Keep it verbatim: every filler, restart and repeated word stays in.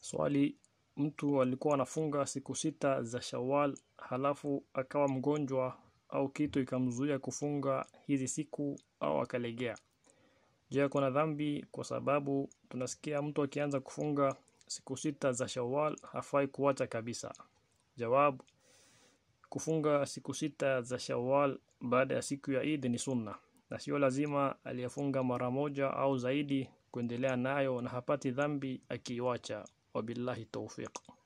Swali, mtu alikuwa anafunga siku sita za Shawwal halafu akawa mgonjwa au kitu ikamzuia kufunga hizi siku au akalegea. Je, kuna dhambi? Kwa sababu tunasikia mtu akianza kufunga siku sita za Shawwal hafai kuacha kabisa. Jawabu, kufunga siku sita za Shawwal baada ya siku ya Eid ni sunna, na sio lazima aliyefunga mara moja au zaidi kuendelea nayo na hapati dhambi akiiacha. Wabillahi tawfiq.